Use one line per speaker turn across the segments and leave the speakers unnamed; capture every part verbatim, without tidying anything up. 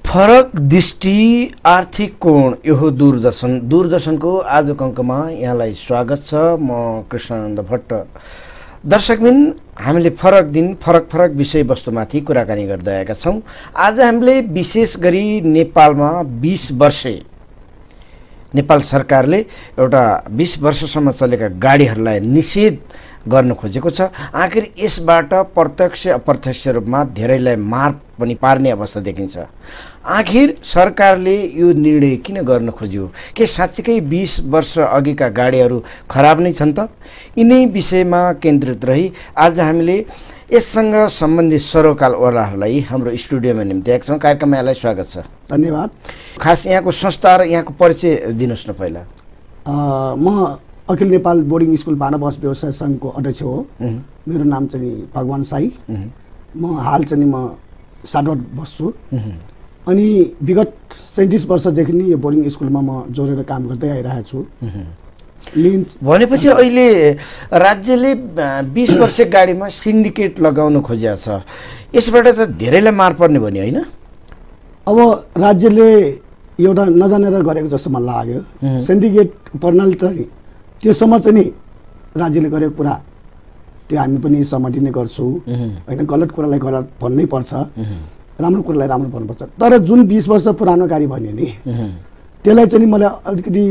फरक दृष्टि आर्थिक कोण यो दूरदर्शन दूरदर्शनको आजको अङ्कमा यहाँलाई स्वागत छ। म कृष्णनन्द भट्ट। दर्शकबिन, हामीले फरक दिन फरक फरक विषयवस्तुमाथि कुराकानी गर्दै आएका छौँ। आज हामीले विशेष गरी नेपालमा बीस वर्षे नेपाल सरकारले एउटा बीस वर्षसम्म चलेका गाडीहरूलाई निषेध गर्न खोजेको छ। आखिर यसबाट प्रत्यक्ष अप्रत्यक्ष रूपमा धेरैलाई मार पनि पार्ने अवस्था देखिन्छ। आखिर सरकारले यो निर्णय किन गर्न खोज्यो? के साँच्चीकै बीस वर्ष अघिका गाडीहरू खराब नै छन् त? यिनै विषयमा केन्द्रित रही आज हामीले यससँग सम्बन्धित सरोकारवालाहरूलाई हाम्रो स्टुडियोमा निम्ति आएका छौँ। कार्यक्रममा यहाँलाई स्वागत छ।
धन्यवाद।
खास यहाँको संस्था र यहाँको परिचय दिनुहोस् न। पहिला
म अखिल नेपाल बोर्डिङ स्कुल भाडा बस व्यवसाय सङ्घको अध्यक्ष हो। मेरो नाम चाहिँ भगवान साई। म हाल चाहिँ म साटवट बस्छु अनि विगत सैँतिस वर्षदेखि नै यो बोर्डिङ स्कुलमा म जोडेर काम गर्दै आइरहेको छु।
भनेपछि अहिले राज्यले बीस वर्ष गाडीमा सिन्डिकेट लगाउन खोजेको छ। यसबाट त धेरैलाई मार पर्ने भन्यो होइन?
अब राज्यले एउटा नजानेर गरेको जस्तो मलाई लाग्यो। सिन्डिकेट प्रणाली त त्योसम्म चाहिँ नि राज्यले गरेको कुरा त्यो हामी पनि सहमति नै गर्छौँ होइन। गलत कुरालाई गलत भन्नै पर्छ, राम्रो कुरालाई राम्रो भन्नुपर्छ। तर जुन बीस वर्ष पुरानो गाडी भन्यो नि त्यसलाई चाहिँ मलाई अलिकति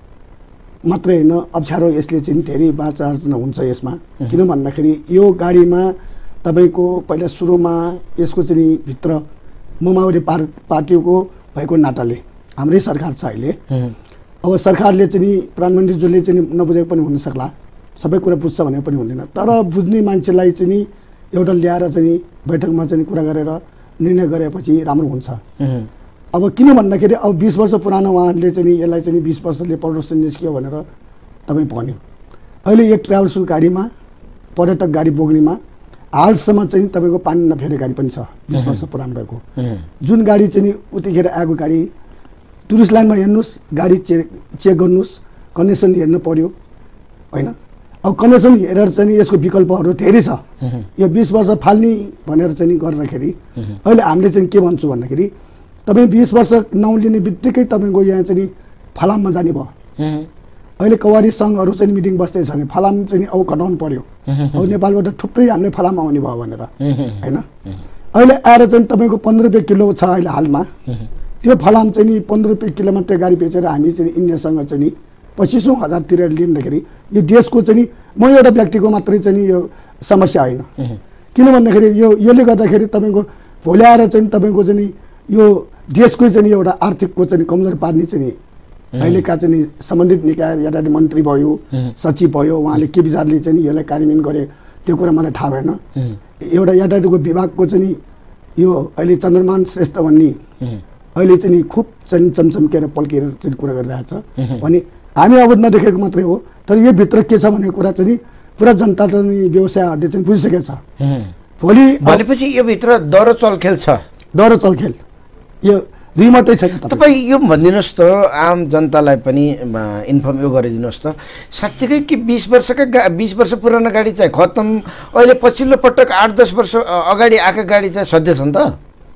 मात्रै होइन अप्ठ्यारो यसले चाहिँ धेरै बाचा आर्जना हुन्छ यसमा। किन भन्दाखेरि यो गाडीमा तपाईँको पहिला सुरुमा यसको चाहिँ भित्र माओवादी पार पार्टीको भएको नाताले हाम्रै सरकार छ अहिले। अब सरकारले चाहिँ प्रधानमन्त्रीज्यूले चाहिँ नबुझेको पनि हुनसक्ला, सबै कुरा बुझ्छ भने पनि हुँदैन। तर बुझ्ने मान्छेलाई चाहिँ एउटा ल्याएर चाहिँ बैठकमा चाहिँ कुरा गरेर निर्णय गरेपछि राम्रो हुन्छ। अब किन भन्दाखेरि अब बीस वर्ष पुरानो उहाँहरूले चाहिँ यसलाई चाहिँ बीस वर्षले प्रदर्शन निस्कियो भनेर तपाईँ भन्यो। अहिले यो ट्राभल्सको गाडीमा पर्यटक गाडी बोक्नेमा हालसम्म चाहिँ तपाईँको पानी नफेरे गाडी पनि छ बीस वर्ष पुरानो भएको। जुन गाडी चाहिँ उतिखेर आएको गाडी टुरिस्ट लाइनमा हेर्नुहोस्, गाडी चेक चेक गर्नुहोस्, कन्डिसन हेर्नु पर्यो होइन। अब कन्डिसन हेरेर चाहिँ यसको विकल्पहरू धेरै छ। यो बीस वर्ष फाल्ने भनेर चाहिँ गर्दाखेरि अहिले हामीले चाहिँ के भन्छौँ भन्दाखेरि तपाईँ बीस वर्ष नौलिने बित्तिकै तपाईँको यहाँ चाहिँ फलाममा जाने भयो। अहिले कवारी सङ्घहरू चाहिँ मिटिङ बस्दैछ भने फलाम चाहिँ अब घटाउनु पर्यो। अब नेपालबाट थुप्रै हामीले फलाम आउने भयो भनेर होइन। अहिले आएर चाहिँ तपाईँको पन्ध्र रुपियाँ किलो छ अहिले हालमा। त्यो फलाम चाहिँ नि पन्ध्र रुपियाँ किलोमा त्यो गाडी बेचेर हामी चाहिँ इन्डियासँग चाहिँ नि पच्चिसौँ हजारतिर लिँदाखेरि यो देशको चाहिँ म एउटा व्यक्तिको मात्रै चाहिँ यो समस्या होइन। किन भन्दाखेरि यो यसले गर्दाखेरि तपाईँको भोलि आएर चाहिँ तपाईँको चाहिँ यो देशकै चाहिँ एउटा आर्थिकको चाहिँ कमजोर पार्ने चाहिँ अहिलेका चाहिँ सम्बन्धित निकाय यातायात मन्त्री भयो, सचिव भयो, उहाँले के विचारले चाहिँ यसलाई कार्यान्वयन गरे त्यो कुरा मलाई थाहा भएन। एउटा यातायातको विभागको चाहिँ यो अहिले चन्द्रमान श्रेष्ठ भन्ने अहिले चाहिँ खुब चाहिँ चमचम्केर पल्केर चाहिँ कुरा गरिरहेको छ भने हामी अब नदेखेको मात्रै हो। तर यो भित्र के छ भन्ने कुरा चाहिँ पुरा जनता चाहिँ व्यवसायहरूले चाहिँ बुझिसकेको छ। भोलि
भनेपछि यो भित्र दर चलखेल छ।
दर चलखेल यो दुई मात्रै छैन।
तपाईँ यो भनिदिनुहोस् त, आम जनतालाई पनि इन्फर्म यो गरिदिनुहोस् त, साँच्चीकै कि बीस वर्षका गा बीस वर्ष पुरानो गाडी चाहिँ खत्तम, अहिले पछिल्लो पटक आठ दस वर्ष अगाडि आएको गाडी चाहिँ सधैँ छन् त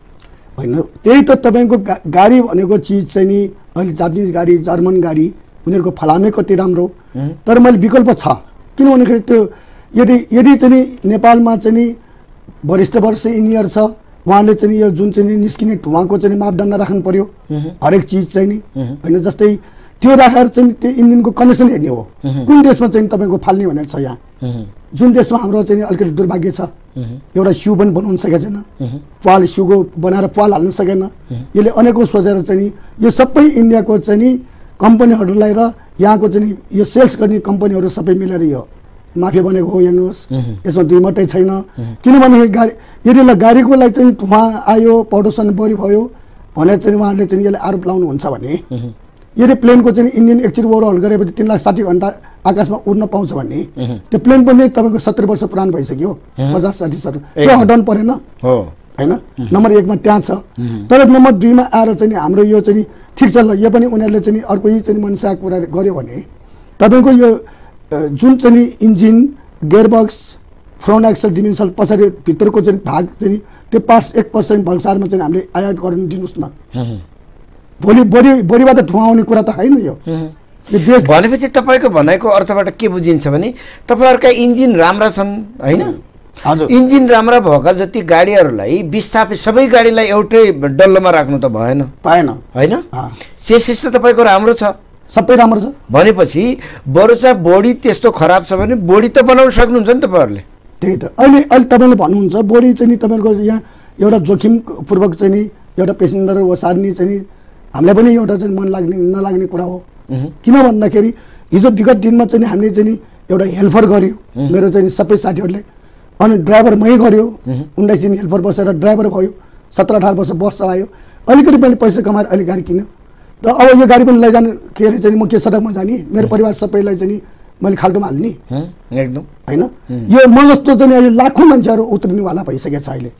होइन? त्यही त तपाईँको गा गाडी भनेको चिज चाहिँ नि अहिले जापानिज गाडी, जर्मन गाडी उनीहरूको फलामै कति राम्रो। तर मैले विकल्प छ। किन भन्दाखेरि त्यो यदि यदि चाहिँ नेपालमा चाहिँ वरिष्ठ वर्ष इन्जिनियर छ, उहाँले चाहिँ यो जुन चाहिँ निस्किने धुवाको चाहिँ मापदण्ड राख्नु पर्यो हरेक चिज चाहिँ नि होइन। जस्तै त्यो राखेर चाहिँ त्यो इन्जिनको कन्डिसन हेर्ने हो। कुन देशमा चाहिँ तपाईँको फाल्ने भनेर छ यहाँ। जुन देशमा हाम्रो चाहिँ अलिकति दुर्भाग्य छ, एउटा सिउ पनि बनाउनु सकेको छैन, पाल सिउको बनाएर पाल हाल्नु सकेन। यसले अनेकौँ सोचेर चाहिँ यो सबै इन्डियाको चाहिँ कम्पनीहरूलाई र यहाँको चाहिँ यो सेल्स गर्ने कम्पनीहरू सबै मिलेर यो माफिया बनेको हो। हेर्नुहोस्, यसमा दुई मात्रै छैन। किनभने गाडी यदि गाडीको लागि चाहिँ धुवा आयो, प्रदूषण बढी भयो भनेर चाहिँ उहाँहरूले चाहिँ यसलाई आरोप लाउनुहुन्छ भने यदि प्लेनको चाहिँ इन्जिन एकचोटि ओभरहल गरेपछि तिन लाख साठी घन्टा आकाशमा उड्न पाउँछ भने त्यो प्लेन पनि तपाईँको सत्तरी वर्ष पुरानो भइसक्यो, पचास साठी सत्तर। त्यो हटाउनु परेन होइन? नम्बर एकमा त्यहाँ छ। तर नम्बर दुईमा आएर चाहिँ हाम्रो यो चाहिँ ठिक छ ल, यो पनि उनीहरूले चाहिँ अर्कै चाहिँ मनसा कुरा गर्यो भने तपाईँको यो जुन चाहिँ इन्जिन, गियरबक्स, फ्रन्ट एक्सल डिमेन्सल पछाडि भित्रको चाहिँ भाग चाहिँ त्यो पास एक पर्सेन्ट भन्सारमा चाहिँ हामीले आयात गर्न दिनुहोस् न। भोलि बोरी बोरीबाट धुवा आउने कुरा त होइन यो। देश
भनेपछि तपाईँको भनाइको अर्थबाट के बुझिन्छ भने तपाईँहरूका इन्जिन राम्रा छन् होइन?
हजुर,
इन्जिन राम्रा भएका जति गाडीहरूलाई विस्थापित सबै गाडीलाई एउटै डल्लोमा राख्नु त भएन
पाएन
होइन? चेसिस त तपाईँको राम्रो छ,
सबै राम्रो छ
भनेपछि बरु चाहिँ बोडी त्यस्तो खराब छ भने बोडी त बनाउन सक्नुहुन्छ नि तपाईँहरूले।
त्यही त अहिले अहिले तपाईँले भन्नुहुन्छ बोडी चाहिँ नि तपाईँको यहाँ एउटा जोखिमपूर्वक चाहिँ नि एउटा पेसेन्जर ओसार्ने चाहिँ नि हामीलाई पनि एउटा चाहिँ मन लाग्ने नलाग्ने कुरा हो। किन भन्दाखेरि हिजो विगत दिनमा चाहिँ हामीले चाहिँ नि एउटा हेल्पर गर्यो मेरो चाहिँ सबै साथीहरूले, अनि ड्राइभर मै गर्यो, उन्नाइस दिन हेल्पर बसेर ड्राइभर भयो, सत्र अठार वर्ष बस चलायो, अलिकति पनि पैसा कमाएर अहिले गाडी किन्यो। त अब यो गाडी पनि लैजाने के अरे चाहिँ म के सडकमा जाने, मेरो परिवार सबैलाई चाहिँ नि मैले खाल्टोमा हाल्ने
एकदम
होइन? यो म जस्तो चाहिँ अहिले लाखौँ मान्छेहरू उत्रिनेवाला भइसकेको छ अहिले।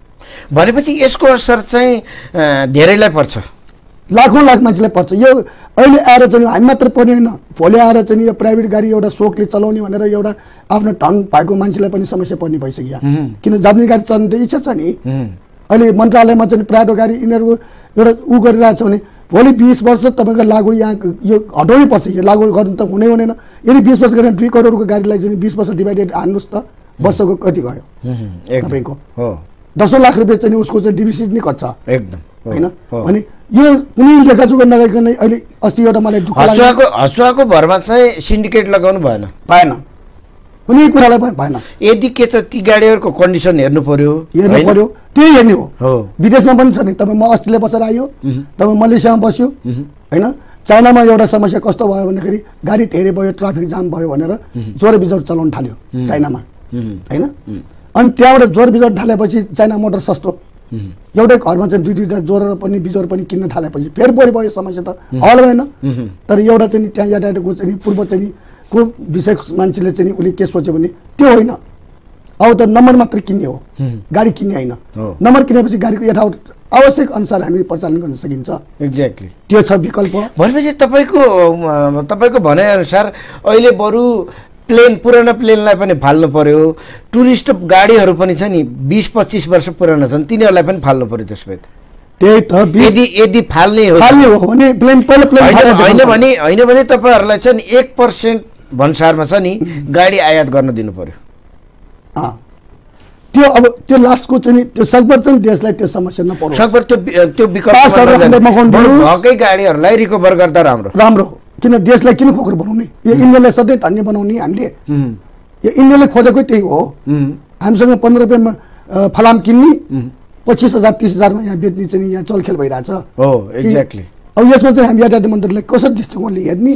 भनेपछि यसको असर चाहिँ धेरैलाई पर्छ,
लाखौँ लाख मान्छेलाई पर्छ। यो अहिले आएर चाहिँ हामी मात्र पर्ने होइन, भोलि आएर चाहिँ यो प्राइभेट गाडी एउटा सोखले चलाउने भनेर एउटा आफ्नो ढङ भएको मान्छेलाई पनि समस्या पर्ने भइसक्यो। किन जापानिज गाडी चलाउने त इच्छा छ नि, अहिले मन्त्रालयमा चाहिँ प्राइभेट गाडी यिनीहरूको एउटा ऊ गरिरहेको छ भने भोलि बिस वर्ष तपाईँको लागु यहाँ यो हटाउनै पर्छ, यो लागु गर्नु त हुनै हुँदैन। यदि बिस वर्ष गरेर दुई करोडको गाडीलाई चाहिँ बिस वर्ष डिभाइडेड हान्नुहोस् त वर्षको कति गयो तपाईँको? दसौँ लाख रुपियाँ चाहिँ उसको चाहिँ डिभिसिट नै कट्छ
एकदम
होइन? अनि यो कुनै लेखाजोखा नगरिकन अहिले अस्ति एउटा मलाई
हचुवाको हचुवाको भरमा चाहिँ सिन्डिकेट लगाउनु भएन
पाएन, कुनै कुरालाई पनि भएन।
यदि के छ ती गाडीहरूको कन्डिसन हेर्नु पर्यो,
हेर्नु पर्यो, त्यही हेर्ने हो। विदेशमा पनि छ नि, तपाईँ म अस्ट्रेलिया बसेर आयो, तपाईँ मलेसियामा बस्यो होइन? चाइनामा एउटा समस्या कस्तो भयो भन्दाखेरि गाडी धेरै भयो, ट्राफिक जाम भयो भनेर जोर बिजोर चलाउन थाल्यो चाइनामा होइन? अनि त्यहाँबाट जोर बिजोर थालेपछि चाइना मोटर सस्तो, एउटै घरमा चाहिँ दुई दुईवटा जोर पनि बिजोर पनि किन्न थालेपछि फेरि बढी भयो समस्या त हल भएन। तर एउटा चाहिँ त्यहाँ यातायातको चाहिँ पूर्व चाहिँ को विषय मान्छेले चाहिँ उसले के सोच्यो भने त्यो होइन, अब त नम्बर मात्र किन्ने हो, गाडी किन्ने होइन। नम्बर किनेपछि गाडीको यथावत आवश्यक अनुसार हामी परिचालन गर्न सकिन्छ।
एक्ज्याक्टली
त्यो छ विकल्प।
भनेपछि तपाईँको तपाईँको भनाइअनुसार अहिले बरु प्लेन पुरानो प्लेनलाई पनि फाल्नु पर्यो, टुरिस्ट गाडीहरू पनि छ नि बिस पच्चिस वर्ष पुरानो छन् तिनीहरूलाई पनि फाल्नु पर्यो। त्यसमा
त्यही त
यदि यदि फाल्ने हो
फाल्ने हो भने प्लेन पहिला प्लेन
होइन भने होइन भने तपाईँहरूलाई चाहिँ एक पर्सेन्ट भन्सारमा छ नि गाडी आयात गर्न दिनु पर्यो।
त्यो अब त्यो लास्टको चाहिँ त्यो सकभर चाहिँ देशलाई त्यो समस्या नपर्यो,
सकभर त्यो त्यो विकल्प भएकै गाडीहरूलाई रिकभर गर्दा राम्रो
राम्रो। किन देशलाई किन खोक्रो बनाउने? यो इन्डियालाई सधैँ धन्य बनाउने हामीले, यो इन्डियाले खोजेकै त्यही हो। हामीसँग पन्ध्र रुपियाँमा फलाम किन्ने, पच्चिस हजार तिस हजारमा यहाँ बेच्ने चाहिँ यहाँ चलखेल भइरहेछ।
हो एक्ज्याक्टली।
अब यसमा चाहिँ हामी यातायात मन्त्रीलाई कसरी दृष्टिकोणले हेर्ने?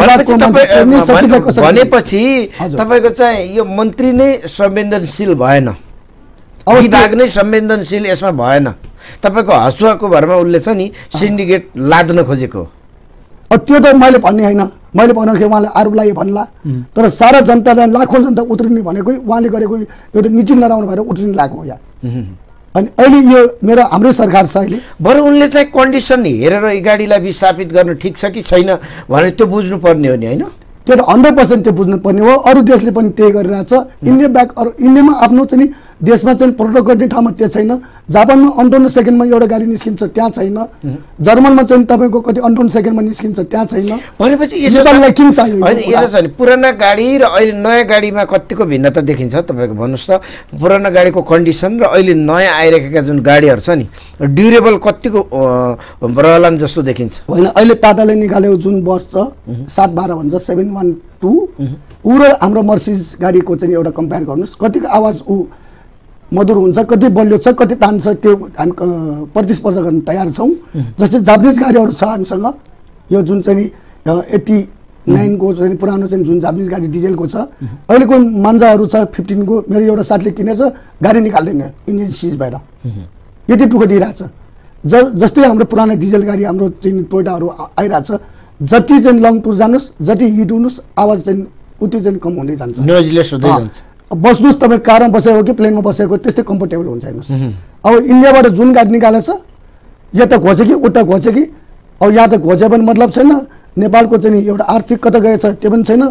भनेपछि तपाईँको चाहिँ यो मन्त्री नै संवेदनशील भएन, विभाग नै संवेदनशील यसमा भएन। तपाईँको हचुवाको भरमा उसले छ नि सिन्डिकेट लाद्न खोजेको।
अब त्यो त मैले भन्ने होइन, मैले भन्दाखेरि उहाँले आरोप लाग्यो भन्ला, तर सारा जनतालाई लाखौँ जनता उत्रिने भनेको उहाँले गरेको एउटा नीति नराम्रो भएर उत्रिने लागेको हो यहाँ। अनि अहिले यो मेरो हाम्रै सरकार छ अहिले,
बरु उनले चाहिँ कन्डिसन हेरेर यी गाडीलाई विस्थापित गर्नु ठिक छ कि छैन भनेर त्यो बुझ्नुपर्ने हो नि होइन?
त्यो त हन्ड्रेड पर्सेन्ट त्यो बुझ्नुपर्ने हो। अरू देशले पनि त्यही गरिरहेछ। इन्डिया ब्याक अरू इन्डियामा आफ्नो चाहिँ देशमा चाहिँ प्रोटोकल गर्ने ठाउँमा त्यो छैन। जापानमा अन्ठाउन्न सेकेन्डमा एउटा गाडी निस्किन्छ, त्यहाँ छैन। जर्मनमा चाहिँ तपाईँको कति अन्ठाउन्न सेकेन्डमा निस्किन्छ, त्यहाँ छैन।
भनेपछि
नेपाललाई किन चाहियो?
होइन यसो छ नि, पुराना गाडी र अहिले नयाँ गाडीमा कतिको भिन्नता देखिन्छ तपाईँको भन्नुहोस् त? पुराना गाडीको कन्डिसन र अहिले नयाँ आइरहेका जुन गाडीहरू छ नि ड्युरेबल कतिको रहलान् जस्तो देखिन्छ?
होइन, अहिले टाटाले निकालेको जुन बस छ सात बाह्र भन्छ सेभेन वान टू, ऊ र हाम्रो मर्सिडिज गाडीको चाहिँ एउटा कम्पेयर गर्नुहोस्, कतिको आवाज ऊ मधुर हुन्छ, कति बलियो छ, कति तान्छ, त्यो हामी प्रतिस्पर्धा गर्न तयार छौँ। जस्तै जापानिज गाडीहरू छ हामीसँग, यो जुन चाहिँ नि एट्टी नाइनको चाहिँ पुरानो चाहिँ जुन जापानिज गाडी डिजेलको छ, अहिलेको मान्जाहरू छ फिफ्टिनको। मेरो एउटा साथीले किनेछ, गाडी निकाल्दैन इन्जिन सिज भएर, यति दुःख दिइरहेछ। ज जस्तै हाम्रो पुरानो डिजेल गाडी हाम्रो चाहिँ टोयोटाहरू आइरहेछ, जति चाहिँ लङ टुर जानुहोस्, जति हिट हुनुहोस्, आवाज चाहिँ उति चाहिँ कम हुँदै जान्छ,
नोइजलेस हुँदै जान्छ।
बस्नुहोस् तपाईँ कारमा बसेको कि प्लेनमा बसेको त्यस्तै कम्फर्टेबल हुन्छ हेर्नुहोस्। अब इन्डियाबाट जुन गाडी निकालेछ, या त घोचे कि उता घोचे कि, अब यहाँ त घोचे पनि मतलब छैन, नेपालको चाहिँ एउटा आर्थिक कता गएछ त्यो पनि छैन।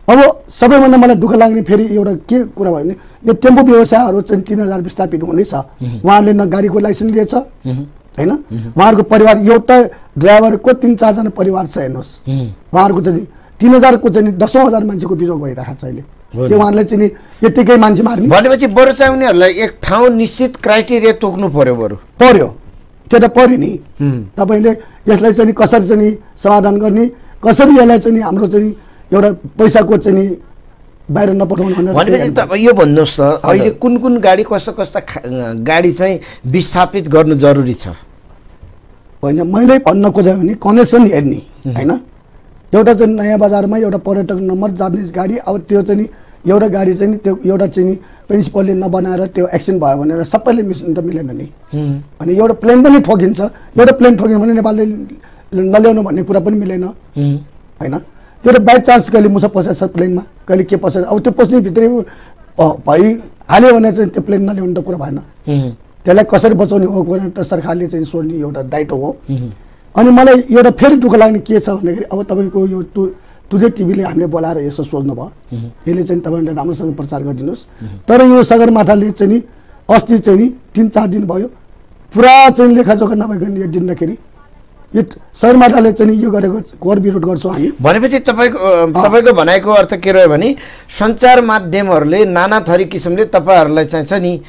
अब सबैभन्दा मलाई दुःख लाग्ने फेरि एउटा के कुरा भयो भने यो टेम्पो व्यवसायहरू चाहिँ तीन हजार विस्थापित हुनेछ। उहाँहरूले न गाडीको लाइसेन्स लिएछ होइन, उहाँहरूको परिवार एउटा ड्राइभरको तिन चारजना परिवार छ हेर्नुहोस्, उहाँहरूको चाहिँ तिन हजारको चाहिँ दसौँ हजार मान्छेको बिजो गइरहेको छ अहिले। त्यो उहाँहरूले चाहिँ यत्तिकै मान्छे मार्ने
भनेपछि बरु चाहिँ उनीहरूलाई एक ठाउँ निश्चित क्राइटेरिया तोक्नु पर्यो, बरु
पर्यो त्यो त पर्यो नि। तपाईँले यसलाई चाहिँ कसरी चाहिँ समाधान गर्ने, कसरी यसलाई चाहिँ हाम्रो चाहिँ एउटा पैसाको चाहिँ बाहिर नपठाउनु
भनेपछि यो भन्नुहोस् त अहिले कुन कुन गाडी कस्ता कस्ता गाडी चाहिँ विस्थापित गर्नु जरुरी छ?
होइन मैले भन्न खोजेँ भने कनेक्सन हेर्ने होइन, एउटा चाहिँ नयाँ बजारमा एउटा पर्यटक नम्बर जापानिज गाडी, अब त्यो चाहिँ एउटा गाडी चाहिँ त्यो एउटा चाहिँ प्रिन्सिपलले नबनाएर त्यो एक्सिडेन्ट भयो भनेर सबैले मिस्नु त मिलेन नि। अनि एउटा प्लेन पनि ठोकिन्छ, एउटा प्लेन ठोकिन्छ भने नेपालले नल्याउनु भन्ने कुरा पनि मिलेन होइन। त्यो त बाई चान्स कहिले मुसा पसेछ प्लेनमा, कहिले के पसेछ, अब त्यो पस्ने भित्रै भइहाल्यो भने चाहिँ त्यो प्लेन नल्याउनु त कुरा भएन। त्यसलाई कसरी बचाउने हो भने त सरकारले चाहिँ सोध्ने एउटा दायित्व हो। अनि मलाई एउटा फेरि दुःख लाग्ने के छ भन्दाखेरि अब तपाईँको यो टु टुडे टिभीले हामीले बोलाएर यसो सोच्नु भयो, यसले चाहिँ तपाईँले राम्रोसँग प्रचार गरिदिनुहोस्। तर यो सगरमाथाले चाहिँ नि अस्ति चाहिँ नि तिन चार दिन भयो पुरा चाहिँ लेखाजोखा नभइकन यो दिँदाखेरि यो सगरमाथाले चाहिँ यो गरेको घोर विरोध गर्छौँ हामी।
भनेपछि तपाईँको तपाईँको भनाइको अर्थ के रह्यो भने सञ्चार माध्यमहरूले नाना थरी किसिमले तपाईँहरूलाई चाहिँ छ नि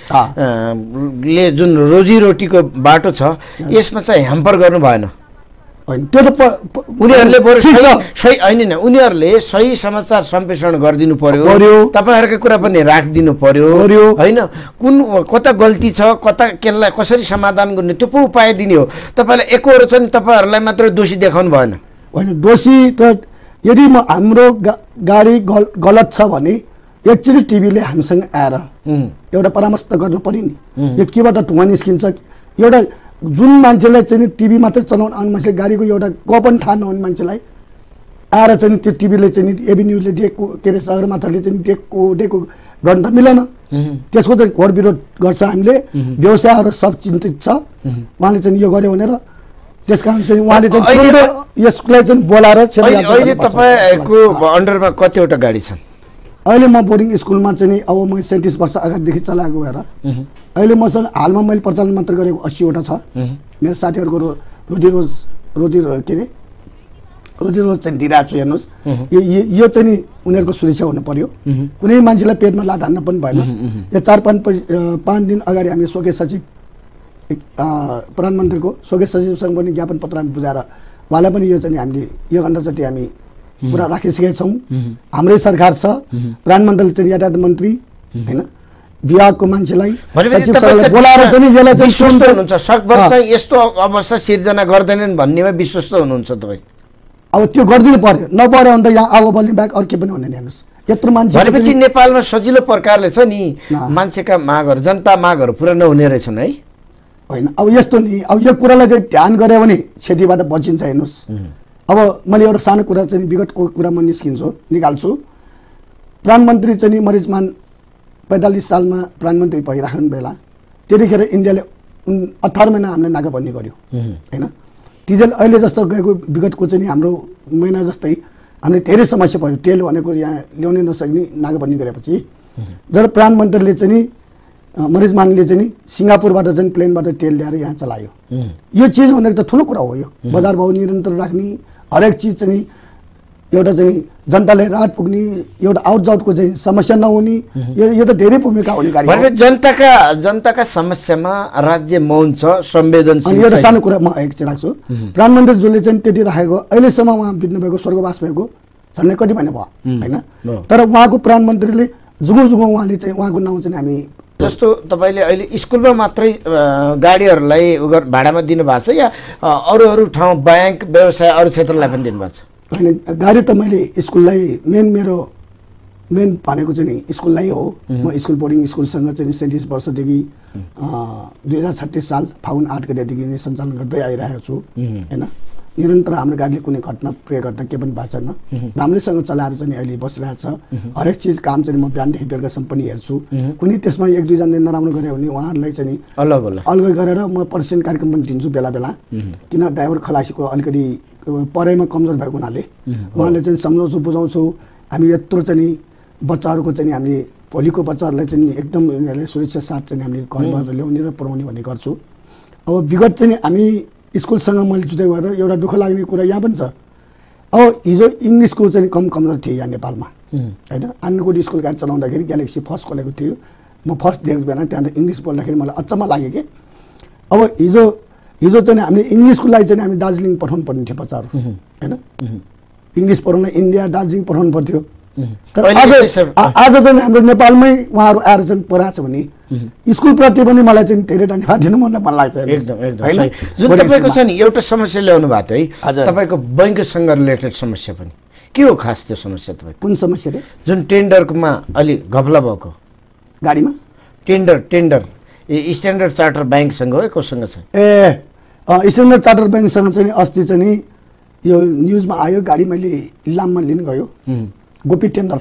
ले जुन रोजीरोटीको बाटो छ यसमा चाहिँ ह्याम्पर गर्नु भएन।
त्यो त
उनीहरूले बरु सही होइन न, उनीहरूले सही समाचार सम्प्रेषण गरिदिनु पर्यो, तपाईँहरूको कुरा पनि राखिदिनु पर्यो होइन। कुन कता गल्ती छ, कता केलाई कसरी समाधान गर्ने त्यो पो उपाय दिने हो। तपाईँलाई एकहोरो छ नि तपाईँहरूलाई मात्र दोषी देखाउनु भएन।
होइन दोषी त यदि म हाम्रो गाडी गलत छ भने एकचोटि टिभीले हामीसँग आएर एउटा परामर्श त गर्नु पर्यो नि, यो केबाट धुवा निस्किन्छ। एउटा जुन मान्छेलाई चाहिँ टिभी मात्रै चलाउनु आउने मान्छेले गाडीको एउटा क पनि थाहा नहुने मान्छेलाई आएर चाहिँ त्यो टिभीले चाहिँ एभिन्यूले दिएको के अरे सगरमाथाले चाहिँ दिएको दिएको गर्नु त मिलेन। त्यसको चाहिँ घोर विरोध गर्छ हामीले। व्यवसायहरू सब चिन्तित छ उहाँले चाहिँ यो गर्यो भनेर, त्यस कारण चाहिँ उहाँले चाहिँ यसलाई चाहिँ बोलाएर
अहिले तपाईँको अन्डरमा कतिवटा गाडी छन्?
अहिले म बोर्डिङ स्कुलमा चाहिँ नि अब म सैँतिस वर्ष अगाडिदेखि चलाएको भएर अहिले मसँग हालमा मैले प्रचलन मात्र गरेको अस्सीवटा छ। मेरो साथीहरूको रो रोजी रोज रोजी के अरे रोजी रोज चाहिँ दिइरहेको छु। हेर्नुहोस् यो यो चाहिँ नि उनीहरूको सुरक्षा हुनु पर्यो, कुनै मान्छेलाई पेटमा लात हान्न पनि भएन। यो चार पाँच पाँच दिन अगाडि हामी स्वकीय सचिव प्रधानमन्त्रीको स्वकीय सचिवसँग पनि ज्ञापन पत्र हामी बुझाएर उहाँलाई पनि यो चाहिँ हामीले यो अन्दाजति हामी पुरा राखिसकेका छौँ। हाम्रै सरकार छ, प्रधानमन्त्रीले चाहिँ यातायात मन्त्री होइन विभागको मान्छेलाई बोलाएर चाहिँ यसलाई चाहिँ
विश्वस्त हुनुहुन्छ सकभर चाहिँ यस्तो अवस्था सिर्जना गर्दैनन् भन्नेमा विश्वस्त हुनुहुन्छ तपाईँ?
अब त्यो गरिदिनु पर्यो, नपर्यो भने त यहाँ आगो बल्ने बाहेक अरू के पनि हुने। हेर्नुहोस् यत्रो मान्छे
भनेपछि नेपालमा सजिलो प्रकारले छ नि मान्छेका मागहरू जनता मागहरू पुरा नहुने रहेछन् है?
होइन अब यस्तो नि, अब यो कुरालाई चाहिँ ध्यान गऱ्यो भने क्षतिबाट बचिन्छ। हेर्नुहोस् अब मैले एउटा सानो कुरा चाहिँ विगतको कुरा म निस्किन्छु निकाल्छु। प्रधानमन्त्री चाहिँ मरिचमान पैँतालिस सालमा प्रधानमन्त्री भइराख्नु बेला त्यतिखेर इन्डियाले अठार महिना हामीलाई नाकाबन्दी गर्यो होइन। डिजेल अहिले जस्तो गएको विगतको चाहिँ हाम्रो महिना जस्तै हामीले धेरै समस्या पर्यो। तेल भनेको यहाँ ल्याउनै नसक्ने नाकाबन्दी गरेपछि जब प्रधानमन्त्रीले चाहिँ नि मरिचमानले चाहिँ नि सिङ्गापुरबाट चाहिँ प्लेनबाट तेल ल्याएर यहाँ चलायो। यो चिज भनेको त ठुलो कुरा हो। यो बजार भाउ निरन्तर राख्ने हरेक चिज चाहिँ एउटा चाहिँ जनतालाई राहत पुग्ने, एउटा आउट जाउटको चाहिँ समस्या नहुने, यो यो त धेरै भूमिका हुने कार्य हो।
जनताका जनताका समस्यामा राज्य मौन छ, संवेदनशील।
एउटा सानो कुरा म एक चाहिँ राख्छु। प्रधानमन्त्रीज्यूले चाहिँ त्यति राखेको अहिलेसम्म उहाँ बित्नु भएको स्वर्गवास भएको झन्डै कति महिना भयो होइन। तर उहाँको प्रधानमन्त्रीले जुगो जुगो उहाँले चाहिँ उहाँको नाउँ चाहिँ हामी
जस्तो तपाईँले अहिले स्कुलमा मात्रै गाडीहरूलाई भाडामा दिनुभएको छ या अरू अरू ठाउँ ब्याङ्क व्यवसाय अरू क्षेत्रलाई पनि दिनुभएको छ?
होइन गाडी त मैले स्कुललाई मेन मेरो मेन भनेको चाहिँ नि स्कुललाई हो। म स्कुल बोर्डिङ स्कुलसँग चाहिँ सैँतिस वर्षदेखि दुई हजार छत्तिस साल फागुन आठ गतेदेखि नै सञ्चालन गर्दै आइरहेको छु होइन। निरन्तर हाम्रो गाडीले कुनै घटना प्रिय घटना के पनि भएको छैन, राम्रैसँग चलाएर चाहिँ अहिले बसिरहेको छ। हरेक चिज काम चाहिँ म बिहानदेखि बेलुकासम्म पनि हेर्छु। कुनै त्यसमा एक दुईजनाले नराम्रो गऱ्यो भने उहाँहरूलाई चाहिँ
अलग अलग अलग
गरेर म पर्सेन्ट कार्यक्रम पनि दिन्छु बेला बेला। किन ड्राइभर खलासीको अलिकति पढाइमा कमजोर भएको हुनाले उहाँले चाहिँ सम्झाउँछु बुझाउँछु। हामी यत्रो चाहिँ नि बच्चाहरूको चाहिँ हामीले भोलिको बच्चाहरूलाई चाहिँ एकदम उनीहरूले सुरक्षा साथ चाहिँ हामीले घरबाट ल्याउने र पढाउने भन्ने गर्छु। अब विगत चाहिँ हामी स्कुलसँग मैले जुझाइ भएर एउटा दुःख लाग्ने कुरा यहाँ पनि छ। अब हिजो इङ्ग्लिसको चाहिँ कम कमजोर थियो यहाँ नेपालमा होइन। आनकोट स्कुल गाडी चलाउँदाखेरि ग्यालेक्सी फर्स्ट खोलेको थियो, म फर्स्ट देखेको बेला त्यहाँ त इङ्ग्लिस बोल्दाखेरि मलाई अचम्म लाग्यो कि अब हिजो हिजो चाहिँ हामीले इङ्ग्लिसको लागि चाहिँ हामी दार्जिलिङ पठाउनु पर्ने थियो बच्चाहरू होइन। इङ्ग्लिस पढाउनलाई इन्डिया दार्जिलिङ पठाउनु पर्थ्यो। तर आज आज चाहिँ हाम्रो नेपालमै उहाँहरू आएर चाहिँ पढाएको छ भने स्कुलप्रति पनि मलाई चाहिँ धेरै धन्यवाद दिनु मन मन लाग्छ।
एकदम एकदम जुन तपाईँको छ नि एउटा समस्या ल्याउनु भएको है, तपाईँको बैंकसँग रिलेटेड समस्या पनि के हो खास त्यो समस्या? तपाईँ
कुन समस्या रे?
जुन टेन्डरमा अलि घपला भएको
गाडीमा
tender tender a Standard Charter ब्याङ्कसँग हो कोसँग छ?
ए स्ट्यान्डर्ड चार्टर ब्याङ्कसँग चाहिँ अस्ति चाहिँ नि यो न्युजमा आयो, गाडी मैले इलाममा लिन गयो गोपी टेन्डर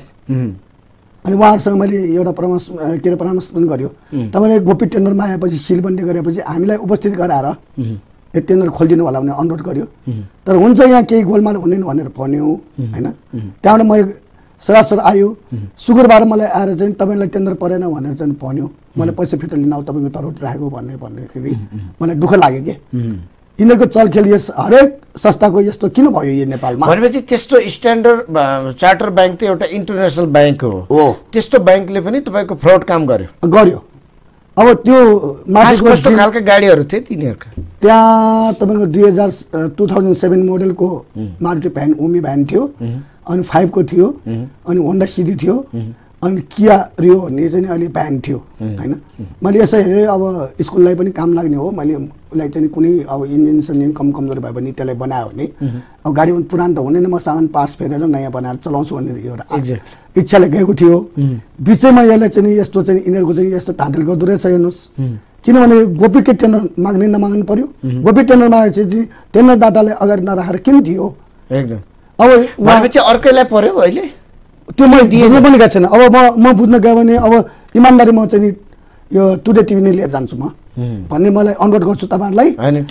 अनि उहाँहरूसँग मैले एउटा परामर्श के अरे परामर्श पनि गर्यो। तपाईँले गोपी टेन्डरमा आएपछि सिलबन्दी गरेपछि हामीलाई उपस्थित गराएर यो टेन्डर खोलिदिनु होला भने अनुरोध गर्यो। तर हुन्छ यहाँ केही गोलमाल हुँदैन भनेर भन्यो होइन। त्यहाँबाट मैले सरासर आयो शुक्रबार मलाई आएर चाहिँ तपाईँलाई टेन्डर परेन भनेर चाहिँ भन्यो, मलाई पैसा फिर्ता लिन आऊ तपाईँको तरोट राखेको भन्ने भन्दाखेरि मलाई दुःख लाग्यो कि यिनीहरूको चलखेल यस हरेक संस्थाको यस्तो किन भयो यो नेपालमा?
भनेपछि त्यस्तो स्ट्यान्डर्ड चार्टर ब्याङ्क त एउटा इन्टरनेसनल ब्याङ्क हो, त्यस्तो ब्याङ्कले पनि तपाईँको फ्रड काम गर्यो
गर्यो। अब त्यो
कस्तो खालका गाडीहरू थिए तिनीहरूका?
त्यहाँ तपाईँको दुई हजार टु थाउजन्ड सेभेन मोडलको मारुति भ्यान ओमी भ्यान थियो, अनि फाइभको थियो, अनि होन्डा सिडी थियो, अनि किया रियो भन्ने चाहिँ अहिले भ्यान थियो होइन। मैले यसो हेरेँ अब स्कुललाई पनि काम लाग्ने हो, मैले उसलाई चाहिँ कुनै अब इन्जिन सिन्जिन कम कमजोर भयो भने त्यसलाई बनायो भने अब गाडी पनि पुरानो त हुँदैन, म सामान पार्ट्स फेरेर नयाँ बनाएर चलाउँछु भनेर एउटा इच्छाले गएको थियो। बिचैमा यसलाई चाहिँ यस्तो चाहिँ यिनीहरूको चाहिँ यस्तो ढाँटेल गर्दो रहेछ हेर्नुहोस्। किनभने गोपीकै टेन्डर माग्ने नमाग्नु पर्यो, गोपी टेन्डर मागेपछि टेन्डर डाटालाई अगाडि नराखेर किन दियो?
एकदम अब भनेपछि अर्कैलाई पर्यो अहिले
त्यो मैले दिनु पनि गएको छैन। अब म म बुझ्न गयो भने अब इमान्दारी म चाहिँ यो टुडे टिभी नै लिएर जान्छु म भन्ने मलाई अनुरोध गर्छु तपाईँहरूलाई।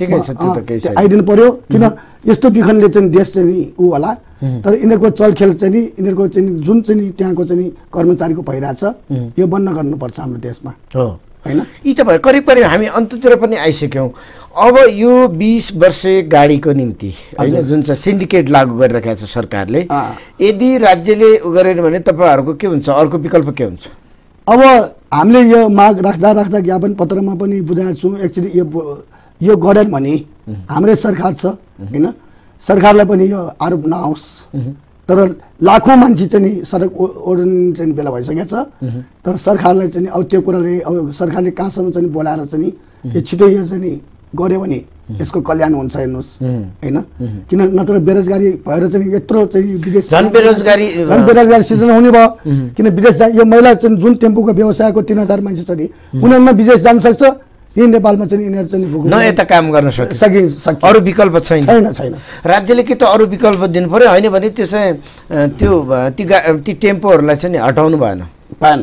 आइदिनु पर्यो किन यस्तो विखनले चाहिँ देश चाहिँ ऊ होला। तर यिनीहरूको चलखेल चाहिँ नि यिनीहरूको चाहिँ जुन चाहिँ त्यहाँको चाहिँ कर्मचारीको भइरहेछ यो बन्द गर्नुपर्छ हाम्रो देशमा होइन।
यी त भयो करिब करिब हामी अन्ततिर पनि आइसक्यौँ। अब यो बिस वर्षे गाडीको निम्ति होइन जुन चाहिँ सिन्डिकेट लागू गरिरहेको छ सरकारले, यदि राज्यले उ गरेन भने तपाईँहरूको के हुन्छ, अर्को विकल्प के हुन्छ?
अब हामीले यो माग राख्दा राख्दा ज्ञापन पत्रमा पनि बुझाएको छौँ। एक्चुअली यो यो गरेन भने हाम्रै सरकार छ होइन, सरकारलाई पनि यो आरोप नआओस्। तर लाखौँ मान्छे चाहिँ सडक ओर्ने चाहिँ बेला भइसकेको छ। तर सरकारलाई चाहिँ अब त्यो कुराले अब सरकारले कहाँसम्म चाहिँ बोलाएर चाहिँ यो छिटो यो चाहिँ गऱ्यो भने यसको कल्याण हुन्छ हेर्नुहोस् होइन। किन नत्र बेरोजगारी भएर चाहिँ यत्रो चाहिँ विदेश
झन् बेरोजगारी
झन् बेरोजगारी सिर्जना हुने भयो। किन विदेश जा यो महिला चाहिँ जुन टेम्पोको व्यवसायको तिन हजार मान्छे छ नि उनीहरूमा विदेश जान सक्छ, यही नेपालमा चाहिँ यिनीहरू चाहिँ
न यता काम गर्न सक्छ, अरू विकल्प छैन
छैन छैन
राज्यले के त अरू विकल्प दिनु पर्यो होइन भने त्यो चाहिँ त्यो ती ती टेम्पोहरूलाई चाहिँ हटाउनु भएन
भएन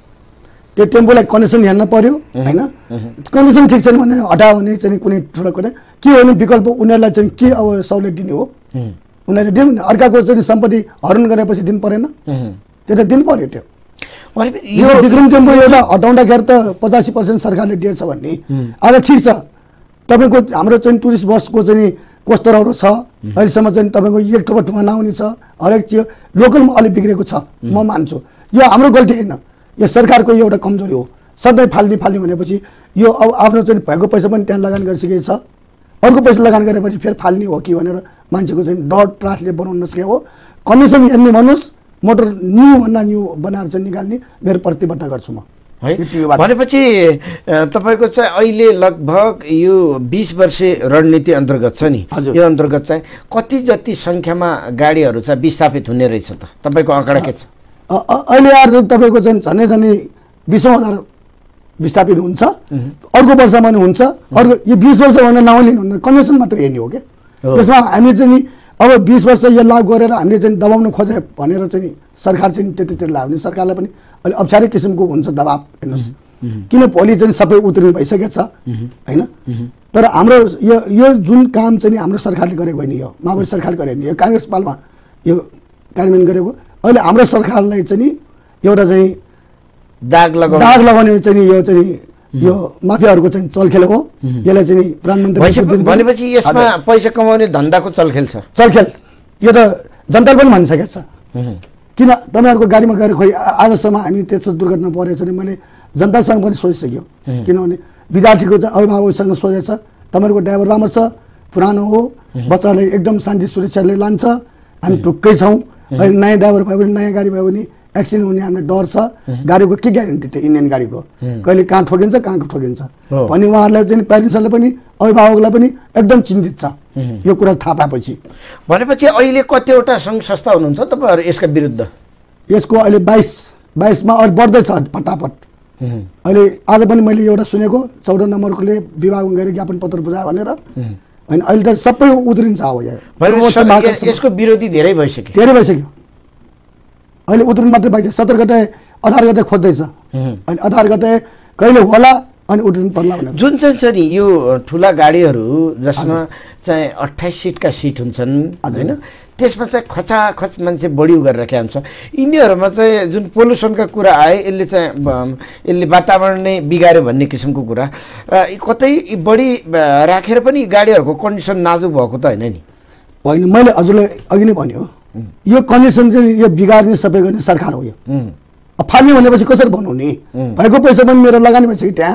त्यो टेम्पोलाई कन्डिसन हेर्न पर्यो होइन। कन्डिसन ठिक छैन भने हटायो भने चाहिँ कुनै ठुलो कुरा के हो भने विकल्प उनीहरूलाई चाहिँ के अब सहुलियत दिने हो, उनीहरूले दिनु अर्काको चाहिँ सम्पत्ति हरण गरेपछि दिनु परेन, त्यो त दिनु पर्यो। त्यो यो विक्रम टेम्पो एउटा हटाउँदाखेरि त पचासी पर्सेन्ट सरकारले दिएछ भन्ने आज ठिक छ। तपाईँको हाम्रो चाहिँ टुरिस्ट बसको चाहिँ कस्तरहरू छ अहिलेसम्म चाहिँ तपाईँको एक ठोपा ठुमा नआउने छ, हरेक चिज लोकलमा अलिक बिग्रेको छ म मान्छु। यो हाम्रो गल्ती होइन, यो सरकारको एउटा कमजोरी हो। सधैँ फाल्ने फाल्ने भनेपछि यो अब आफ्नो चाहिँ भएको पैसा पनि त्यहाँ लगान गरिसकेको छ, अर्को पैसा लगान गरेपछि फेरि फाल्ने हो कि भनेर मान्छेको चाहिँ डर त्रासले बनाउन नसकेको हो। कन्डिसन हेर्ने भन्नुहोस्, मोटर न्यू भन्दा न्यू बनाएर चाहिँ निकाल्ने मेरो प्रतिबद्धता गर्छु म
है। भनेपछि तपाईँको चाहिँ अहिले लगभग यो बिस वर्षे रणनीति अन्तर्गत छ नि, यो अन्तर्गत चाहिँ कति जति सङ्ख्यामा गाडीहरू चाहिँ विस्थापित हुने रहेछ त तपाईँको आँकडा के छ?
अहिले आएर चाहिँ तपाईँको चाहिँ झन्डै झन्डै बिसौँ हजार विस्थापित हुन्छ, अर्को वर्षमा पनि हुन्छ। अर्को यो बिस वर्ष भनेर नआउलिनु हुन्न, कन्डिसन मात्र हेर्ने हो क्या। त्यसमा हामी चाहिँ नि अब बिस वर्ष यो लागू गरेर हामीले चाहिँ दबाउन खोजे भनेर चाहिँ सरकार चाहिँ त्यतितिर लाग्यो भने सरकारलाई पनि अलिक अप्ठ्यारै किसिमको हुन्छ दबाब हेर्नुहोस्। किन भोलि चाहिँ सबै उत्रिनु भइसकेको छ होइन। तर हाम्रो यो यो जुन काम चाहिँ हाम्रो सरकारले गरेको होइन, यो माओवादी सरकारले गरेको होइन, यो काङ्ग्रेस पालमा यो कार्यान्वयन गरेको अहिले हाम्रो सरकारलाई चाहिँ नि एउटा चाहिँ
दाग लगाउने
दाग लगाउने चाहिँ नि यो चाहिँ यो माफियाहरूको चाहिँ चलखेल हो। यसलाई चाहिँ नि प्रधानमन्त्री
भनेपछि यसमा पैसा कमाउने धन्दाको चलखेल छ।
चलखेल यो त जनताले पनि भनिसकेको छ। किन तपाईँहरूको गाडीमा गएर खोइ आजसम्म हामी त्यस्तो दुर्घटना परेछ भने मैले जनतासँग पनि सोचिसक्यो। किनभने विद्यार्थीको चाहिँ अभिभावकसँग सोचेको छ तपाईँहरूको ड्राइभर राम्रो छ, पुरानो हो, बच्चालाई एकदम शान्ति सुरक्षाले लान्छ, हामी ढुक्कै छौँ। अहिले नयाँ ड्राइभर भयो भने नयाँ गाडी भयो भने एक्सिडेन्ट हुने हामीलाई डर छ। गाडीको के ग्यारेन्टी त्यो इन्डियन गाडीको कहिले कहाँ ठोकिन्छ कहाँ ठोकिन्छ भने उहाँहरूलाई चाहिँ प्यारेन्ट्सहरूलाई पनि अभिभावकलाई पनि एकदम चिन्तित छ यो कुरा थाहा पाएपछि।
भनेपछि अहिले कतिवटा सङ्घ संस्था हुनुहुन्छ तपाईँहरू यसका विरुद्ध?
यसको अहिले बाइस बाइसमा अहिले बढ्दैछ फटाफट। अहिले आज पनि मैले एउटा सुनेको चौध नम्बरकोले विभागमा गएर ज्ञापन पत्र बुझायो भनेर होइन। अहिले त सबै उत्रिन्छ अब
यसको विरोधी धेरै भइसक्यो
धेरै भइसक्यो। अहिले उत्रिन मात्रै बाइक सत्र गते अठार गते खोज्दैछ अनि अठार गते कहिले होला अनि उत्रिन पर्ला भनेर।
जुन चाहिँ छ नि यो ठुला गाडीहरू जसमा चाहिँ अट्ठाइस सिटका सिट हुन्छन् होइन, त्यसमा चाहिँ खचाखच मान्छे बढी उ गरेर राखेको हुन्छ। यिनीहरूमा चाहिँ जुन पोल्युसनका कुरा आए यसले चाहिँ यसले वातावरण नै बिगार्यो भन्ने किसिमको कुरा कतै बढी राखेर पनि गाडीहरूको कन्डिसन नाजुक भएको त होइन नि?
होइन, मैले हजुरलाई अघि नै भन्यो यो कन्डिसन चाहिँ यो बिगार्ने सबै गर्ने सरकार हो। यो फाल्ने भनेपछि कसरी बनाउने? भएको पैसा पनि मेरो लगानी भइसक्यो त्यहाँ।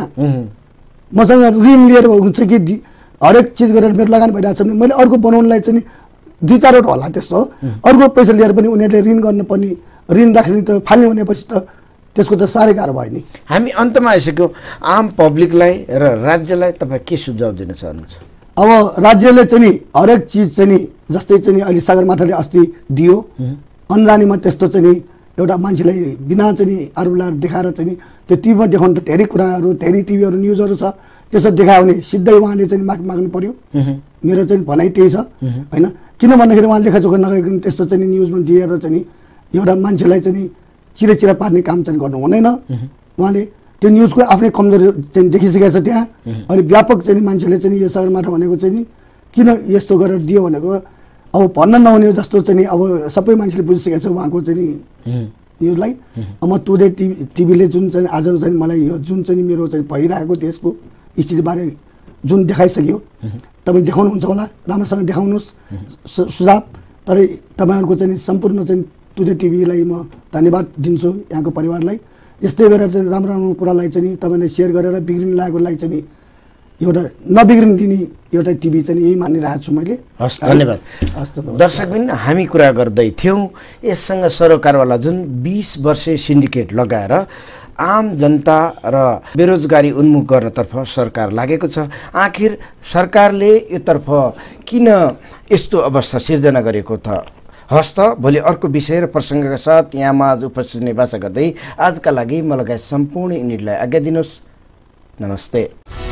मसँग ऋण लिएर हुन्छ कि हरेक चिज गरेर मेरो लगानी भइरहेको छ भने मैले अर्को बनाउनलाई चाहिँ दुई चारवटा होला त्यस्तो अर्को पैसा लिएर पनि उनीहरूले ऋण गर्नुपर्ने, ऋण राख्ने त फाल्ने भनेपछि त त्यसको त साह्रै गाह्रो भयो नि।
हामी अन्तमा आइसक्यौँ। आम पब्लिकलाई र राज्यलाई तपाईँ के सुझाव दिन चाहनुहुन्छ?
अब राज्यले चाहिँ नि हरेक चिज चाहिँ नि जस्तै चाहिँ नि अहिले सगरमाथाले अस्ति दियो, अन्जानीमा त्यस्तो चाहिँ नि एउटा मान्छेलाई बिना चाहिँ नि अरूलाई देखाएर चाहिँ नि त्यो टिभीमा देखाउनु त धेरै कुराहरू धेरै टिभीहरू न्युजहरू छ, त्यसो देखायो भने सिधै उहाँले चाहिँ माफी माग्नु पर्यो। मेरो चाहिँ भनाइ त्यही छ होइन। किन भन्दाखेरि उहाँले लेखाचोख नगरिकन त्यस्तो चाहिँ नि न्युजमा दिएर चाहिँ नि एउटा मान्छेलाई चाहिँ नि चिरा चिरा पार्ने काम चाहिँ गर्नु हुँदैन। उहाँले त्यो न्युजको आफ्नै कमजोरी चाहिँ देखिसकेको छ त्यहाँ। अनि व्यापक चाहिँ मान्छेले चाहिँ यो सगरमाथा भनेको चाहिँ नि किन यस्तो गरेर दियो भनेको अब भन्न नहुने जस्तो चाहिँ नि अब सबै मान्छेले बुझिसकेको छ उहाँको चाहिँ नि न्युजलाई। अब म टुडे टिभी टिभीले जुन चाहिँ आज चाहिँ मलाई यो जुन चाहिँ मेरो चाहिँ भइरहेको देशको स्थितिबारे जुन देखाइसक्यो, तपाईँ देखाउनुहुन्छ होला, राम्रोसँग देखाउनुहोस् सुझाव। तर तपाईँहरूको चाहिँ सम्पूर्ण चाहिँ टुडे टिभीलाई म धन्यवाद दिन्छु, यहाँको परिवारलाई। यस्तै गरेर चाहिँ राम्रो राम्रो कुरालाई चाहिँ तपाईँले सेयर गरेर बिग्रिन लागेकोलाई चाहिँ एउटा नबिग्रिन दिने एउटा टिभी चाहिँ यही मानिरहेको छु मैले।
हस्, धन्यवाद। हस् दर्शकबिन, हामी कुरा गर्दै थियौँ यससँग सरोकारवाला जुन बिस वर्षे सिन्डिकेट लगाएर आम जनता र बेरोजगारी उन्मुख गर्नतर्फ सरकार लागेको छ। आखिर सरकारले योतर्फ किन यस्तो अवस्था सिर्जना गरेको त? हस् त, भोलि अर्को विषय र प्रसङ्गका साथ यहाँमा आज उपस्थित हुने बाचा गर्दै आजका लागि म लगायत सम्पूर्ण युनिटलाई आज्ञा दिनुहोस्। नमस्ते।